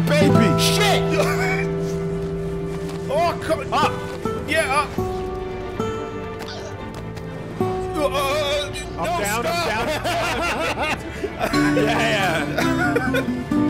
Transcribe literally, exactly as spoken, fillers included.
baby. Shit! Oh, come on. Up! Yeah, up. Uh, Up, no, down, stop. up, down, up, down. Yeah, yeah.